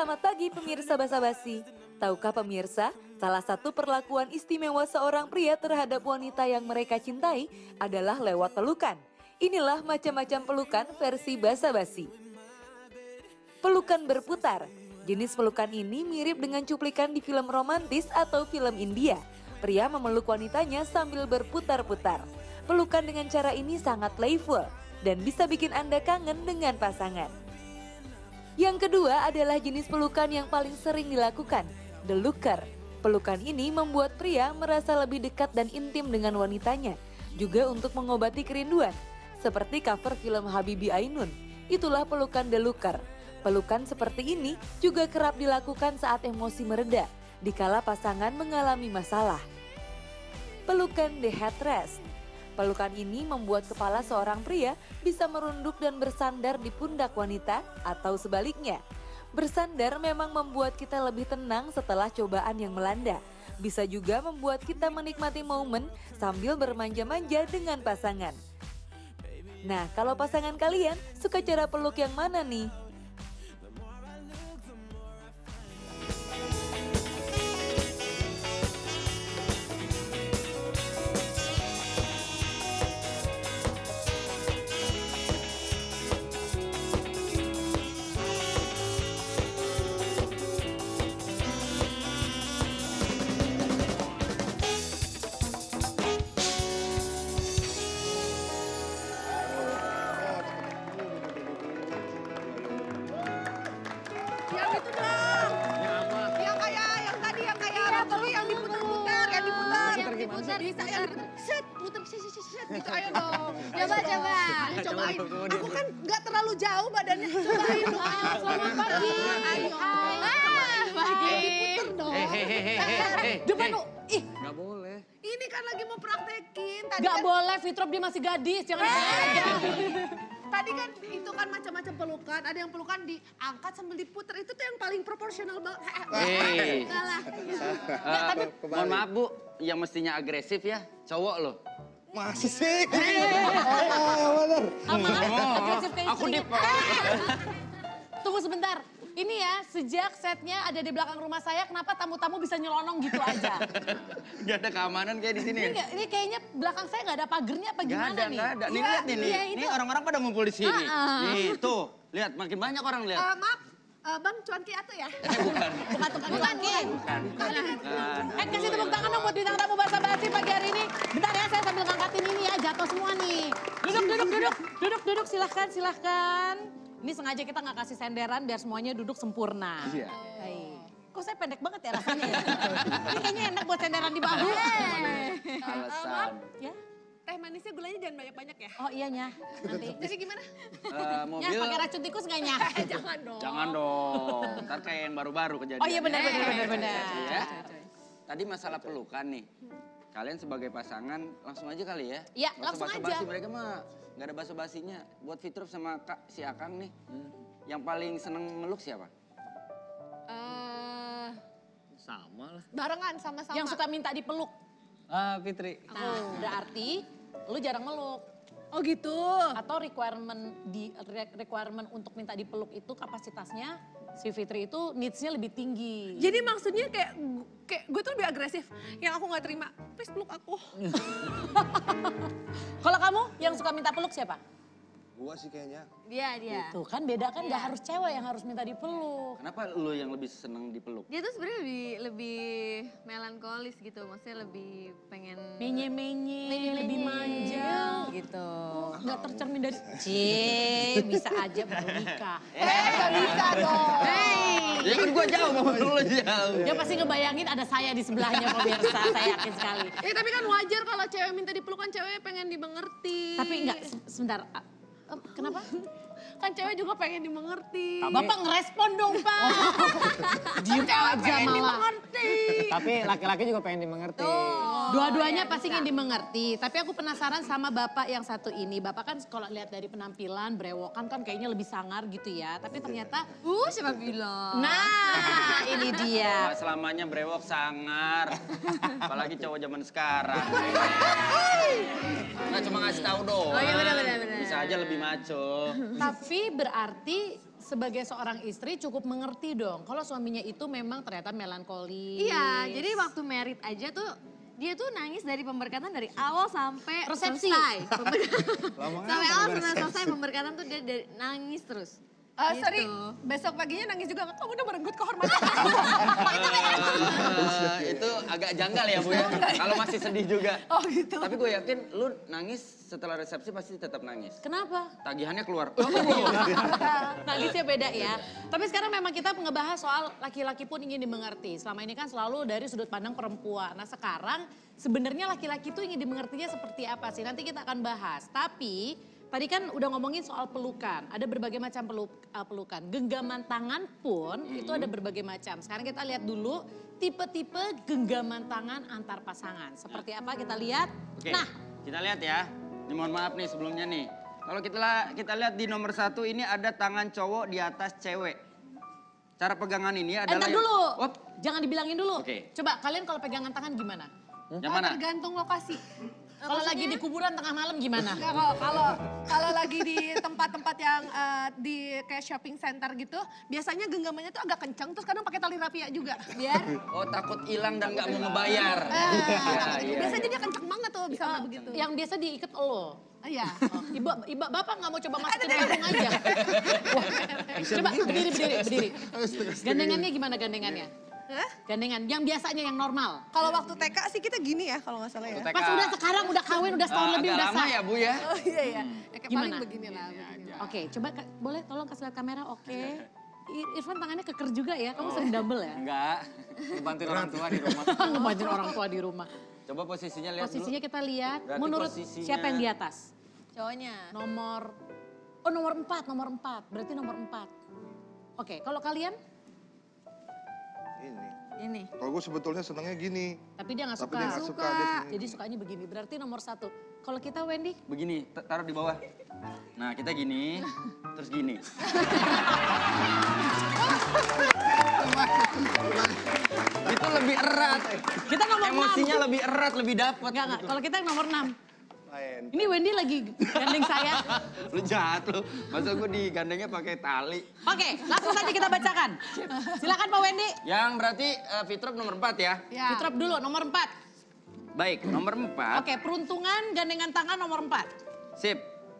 Selamat pagi pemirsa Basa-Basi. Tahukah pemirsa, salah satu perlakuan istimewa seorang pria terhadap wanita yang mereka cintai adalah lewat pelukan. Inilah macam-macam pelukan versi Basa-Basi. Pelukan berputar. Jenis pelukan ini mirip dengan cuplikan di film romantis atau film India. Pria memeluk wanitanya sambil berputar-putar. Pelukan dengan cara ini sangat playful dan bisa bikin Anda kangen dengan pasangan. Yang kedua adalah jenis pelukan yang paling sering dilakukan, the looker. Pelukan ini membuat pria merasa lebih dekat dan intim dengan wanitanya, juga untuk mengobati kerinduan. Seperti cover film Habibie Ainun, itulah pelukan the looker. Pelukan seperti ini juga kerap dilakukan saat emosi mereda, dikala pasangan mengalami masalah. Pelukan the headrest. Pelukan ini membuat kepala seorang pria bisa merunduk dan bersandar di pundak wanita atau sebaliknya. Bersandar memang membuat kita lebih tenang setelah cobaan yang melanda. Bisa juga membuat kita menikmati momen sambil bermanja-manja dengan pasangan. Nah, kalau pasangan kalian suka cara peluk yang mana nih? Yang itu dong. Yang apa? Yang kayak yang tadi yang Rotary yang diputar-putar, yang diputar. Yang diputar Bisa yang diputar. Set, putar set gitu ayo dong. Coba, coba. Cobain. Aku kan nggak terlalu jauh badannya. Cobain dong. Selamat pagi. Ayo. Pagi. Diputar dong. Depan lu. Ih, Nggak boleh. Ini kan lagi mau praktekin. Tadi gak kan, boleh Fitrop, dia masih gadis. Jangan aja. Tadi kan itu kan macam-macam pelukan. Ada yang pelukan diangkat sambil diputar. Itu tuh yang paling proporsional banget. Kalah. Mohon maaf Bu, yang mestinya agresif ya, cowok loh. Masih sih? Bener. Agresif kayak Aku di... istrinya. Tunggu sebentar. Ini ya, sejak setnya ada di belakang rumah saya, kenapa tamu-tamu bisa nyelonong gitu aja? Gak ada keamanan kayak di sini ya? Ini kayaknya belakang saya nggak ada pagernya apa gimana nih? Gak ada. Nih Iya, lihat nih, iya, nih itu. orang-orang pada ngumpul di sini. Nih tuh, lihat makin banyak orang lihat. Maaf, Bang Cuanki Atu ya? Bukan. Bukan, Kin. Kasih tepuk tangan dong buat bintang tamu Basa-Basi pagi hari ini. Bentar ya, saya sambil ngangkatin ini ya, jatuh semua nih. Duduk, silahkan. Ini sengaja kita nggak kasih senderan biar semuanya duduk sempurna. Iya. Baik. Kok saya pendek banget ya rasanya ya? Ini kayaknya enak buat senderan di bahu. Alasan. Ya? Teh manisnya gulanya jangan banyak-banyak ya? Oh iya Nyah, nanti. Jadi gimana? Nyah, Mobil... pakai racun tikus nggak Nyah? Jangan dong. Jangan dong, ntar kayak yang baru-baru kejadian. Oh iya benar. Ya. Tadi masalah pelukan nih. Kalian sebagai pasangan langsung aja kali ya? Iya, Nggak usah langsung aja. basa-basi, mereka mah nggak ada basa-basinya. Buat Fitruf sama si Akang nih, yang paling seneng meluk siapa? Sama lah. Barengan sama-sama. Yang suka minta dipeluk. Fitri. Nah, berarti lu jarang meluk. Oh gitu. Atau requirement untuk minta dipeluk itu kapasitasnya si Fitri itu needs-nya lebih tinggi. Jadi maksudnya kayak gue tuh lebih agresif. Yang aku gak terima, please peluk aku. Kalau kamu yang suka minta peluk siapa? Gua sih kayaknya. Dia. Tuh kan beda kan, gak harus cewek yang harus minta dipeluk. Kenapa lu yang lebih seneng dipeluk? Dia tuh sebenarnya lebih melankolis gitu, maksudnya lebih pengen Menye-menye, lebih manja. gitu. Gak tercermin dari, bisa aja baru nikah. Gak bisa dong. Ya kan gua jauh, mau lu jauh. Dia pasti ngebayangin ada saya di sebelahnya pemirsa, saya yakin sekali. Tapi kan wajar kalau cewek minta dipeluk kan cewek pengen dimengerti. Tapi enggak, sebentar. Kenapa? Kan cewek juga pengen dimengerti. Bapak ngerespon dong, Pak. Diem aja Pengen malah. dimengerti. Tapi laki-laki juga pengen dimengerti. Dua-duanya pasti ingin dimengerti. Tapi aku penasaran sama Bapak yang satu ini. Bapak kan kalau lihat dari penampilan, brewokan kan kayaknya lebih sangar gitu ya. Tapi ternyata, Siapa bilang? nah ini dia. Gak selamanya brewok sangar. Apalagi cowok zaman sekarang. Nggak cuma ngasih tahu doang. Oh iya benar. Bisa aja lebih maco. Tapi berarti sebagai seorang istri cukup mengerti dong. Kalau suaminya itu memang ternyata melankolis. Iya, jadi waktu merit aja tuh dia tuh nangis dari pemberkatan dari awal sampai Resepsi. selesai. Sampai awal sampai selesai pemberkatan tuh dia nangis terus. Sorry, Gitu. besok paginya nangis juga. Kamu udah merenggut kehormatan. Itu agak janggal ya Bu ya, kalau masih sedih juga. Oh gitu. Tapi gue yakin lu nangis setelah resepsi pasti tetap nangis. Kenapa? Tagihannya keluar. Nangisnya beda ya. Tapi sekarang memang kita ngebahas soal laki-laki pun ingin dimengerti. Selama ini kan selalu dari sudut pandang perempuan. Nah sekarang sebenarnya laki-laki itu ingin dimengertinya seperti apa sih? Nanti kita akan bahas. Tapi tadi kan udah ngomongin soal pelukan. Ada berbagai macam pelukan. Genggaman tangan pun itu ada berbagai macam. Sekarang kita lihat dulu tipe-tipe genggaman tangan antar pasangan. Seperti apa kita lihat. Oke, Nah, kita lihat ya. Ini mohon maaf nih sebelumnya nih. Kalau kita lihat di nomor 1 ini ada tangan cowok di atas cewek. Cara pegangan ini adalah entar dulu. Wop, Jangan dibilangin dulu. Oke. Coba kalian kalau pegangan tangan gimana? yang mana? Tergantung lokasi. Kalau lagi di kuburan tengah malam gimana? Nggak, kalau lagi di tempat-tempat yang di kayak shopping center gitu, biasanya genggamannya tuh agak kencang, terus kadang pakai tali rapia juga. Biar Oh takut hilang dan nggak mau ngebayar. Iya. biasanya dia kencang banget tuh bisa begitu. Yang biasa diikat lo. Iya. Ibu bapak nggak mau coba masukin tabung aja. Wah, coba berdiri. Gandengannya gimana gandengannya? Hah? Gandengan yang biasanya yang normal. Kalau waktu TK sih kita gini ya kalau nggak salah ya. Pas udah sekarang udah kawin udah setahun lebih agak udah lama sah. ya Bu ya. Oh iya ya. Ya, kayak paling Gimana? begini lah. Begini. Oke, coba boleh tolong kasih lihat kamera. Oke. Irfan tangannya keker juga ya. Kamu sering double ya? Enggak, bantuin orang tua di rumah. Ngebantuin orang tua di rumah. Coba posisinya lihat Posisinya dulu. kita lihat. Berarti Menurut posisinya- siapa yang di atas? Cowoknya. Nomor 4. Berarti nomor 4. Oke, kalau kalian? Ini. Kalau gue sebetulnya senangnya gini. Tapi dia nggak Tapi suka. dia nggak suka. Dia senangnya Jadi gini. sukanya begini. Berarti nomor 1. Kalau kita Wendy? Begini, taruh di bawah. Nah kita gini, terus gini. Itu lebih erat. Kita nomor 6. Emosinya lebih erat, lebih dapet. Enggak. Kalau kita yang nomor 6. Lain. Ini Wendy lagi gandeng saya. Lu jahat lu. Masa gue digandengnya pakai tali. Oke, langsung saja kita bacakan. Silakan Pak Wendy. Yang berarti Fitrop nomor 4 ya. Ya. Fitrop dulu, nomor 4. Baik, nomor 4. Oke, peruntungan gandengan tangan nomor 4. Sip.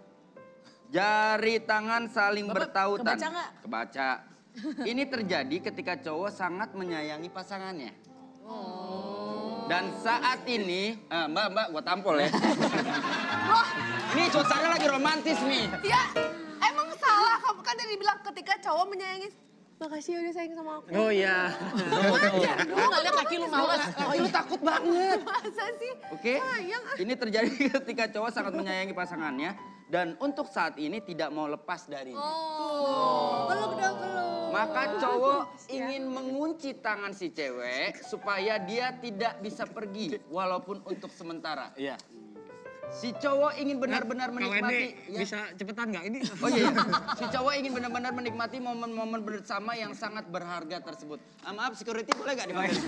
Jari tangan saling Bapak bertautan. kebaca nggak? Kebaca. Ini terjadi ketika cowok sangat menyayangi pasangannya. Dan saat ini, Mbak, gua tampol ya. Ini suasana lagi romantis nih. Ya, emang salah kamu kan tadi bilang ketika cowok menyayangi. Makasih ya udah sayang sama aku. Oh iya. Lu nggak lihat kaki lu males. Lu takut banget. Masa sih? Oke, Sayang. ini terjadi ketika cowok sangat menyayangi pasangannya dan untuk saat ini tidak mau lepas darinya. Peluk dong, peluk. Maka cowok ingin mengunci tangan si cewek supaya dia tidak bisa pergi walaupun untuk sementara. Iya. Si cowok ingin benar-benar menikmati. Ya. Bisa cepetan nggak ini? Oh iya, si cowok ingin benar-benar menikmati momen-momen bersama yang sangat berharga tersebut. Maaf, security boleh nggak dipanggil?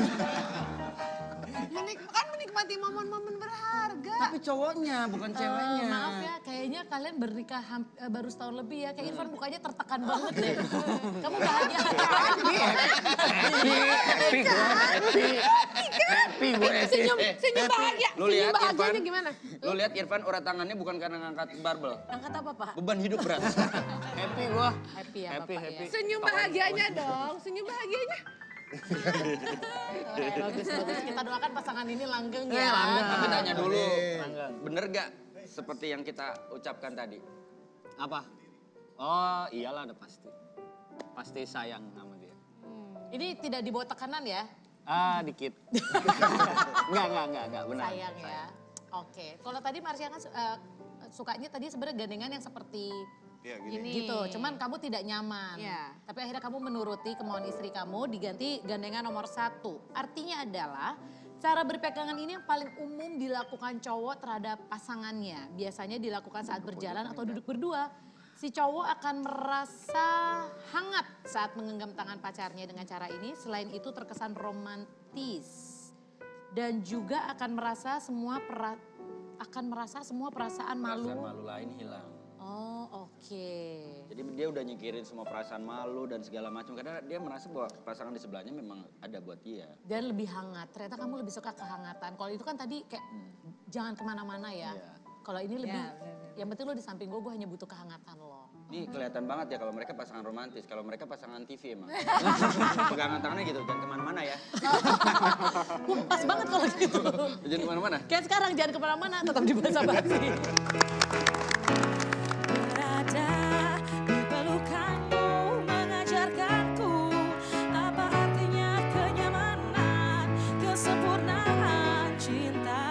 Kan menikmati momen-momen berharga. Tapi cowoknya, bukan ceweknya. Maaf ya, kayaknya kalian bernikah baru setahun lebih ya. Kayak Irfan mukanya tertekan banget deh. Kamu bahagia Happy gue sih. Senyum bahagia. Lu Senyum lihat Irfan, bahagianya gimana? lu lihat Irfan urat tangannya bukan karena ngangkat barbel. Angkat apa Pak? Beban hidup berat. Happy gue. Happy ya Happy, Bapak happy. ya. Senyum bahagianya dong, senyum bahagianya. Bagus. Kita doakan pasangan ini langgeng ya. Tapi tanya dulu, Langgeng. bener gak seperti yang kita ucapkan tadi? Apa? Oh iyalah udah pasti. Pasti sayang sama dia. Ini tidak dibawa tekanan ya? Dikit. Enggak, benar. Sayang ya. Oke. Kalau tadi Marsha kan sukanya tadi sebenarnya gandengan yang seperti Iya gini. gitu. Cuman kamu tidak nyaman. Iya. Tapi akhirnya kamu menuruti kemauan istri kamu diganti gandengan nomor 1. Artinya adalah cara berpegangan ini yang paling umum dilakukan cowok terhadap pasangannya. Biasanya dilakukan saat berjalan atau duduk berdua. Si cowok akan merasa hangat saat menggenggam tangan pacarnya dengan cara ini. Selain itu terkesan romantis. Dan juga akan merasa semua perasaan malu. Perasaan malu lain hilang. Oh, oke. Jadi dia udah nyingkirin semua perasaan malu dan segala macam karena dia merasa bahwa pasangan di sebelahnya memang ada buat dia. Dan lebih hangat. Ternyata kamu lebih suka kehangatan. Kalau itu kan tadi kayak jangan kemana-mana ya. Iya. Kalau ini lebih, yang penting lo di samping gue hanya butuh kehangatan lo. Ini kelihatan banget ya kalau mereka pasangan romantis, kalau mereka pasangan TV emang. Pegangan tangannya gitu, jangan kemana-mana ya. Wah, pas banget kalau gitu. Jangan kemana-mana. Kayak sekarang jangan kemana-mana, tetap di basa-basi. Berada di pelukanmu mengajarkanku apa artinya kenyamanan, kesempurnaan cinta.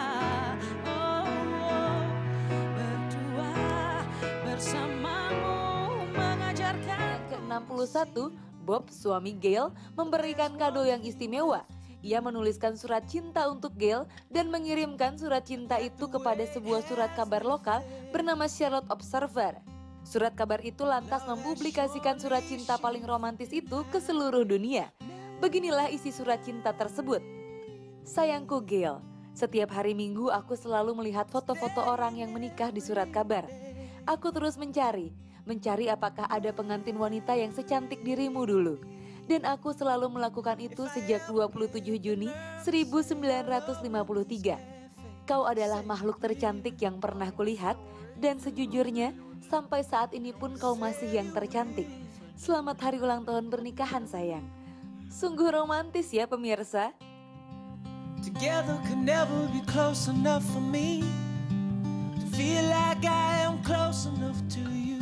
Oh, berdua bersamamu mengajarkan. Ke-61, Bob, suami Gail, memberikan kado yang istimewa. Ia menuliskan surat cinta untuk Gail dan mengirimkan surat cinta itu kepada sebuah surat kabar lokal bernama Charlotte Observer. Surat kabar itu lantas mempublikasikan surat cinta paling romantis itu ke seluruh dunia. Beginilah isi surat cinta tersebut. Sayangku Gail, setiap hari Minggu aku selalu melihat foto-foto orang yang menikah di surat kabar. Aku terus mencari apakah ada pengantin wanita yang secantik dirimu dulu. Dan aku selalu melakukan itu sejak 27 Juni 1953. Kau adalah makhluk tercantik yang pernah kulihat dan sejujurnya sampai saat ini pun kau masih yang tercantik. Selamat hari ulang tahun pernikahan sayang. Sungguh romantis ya pemirsa. Together can never be close enough for me to feel like I am close enough to you.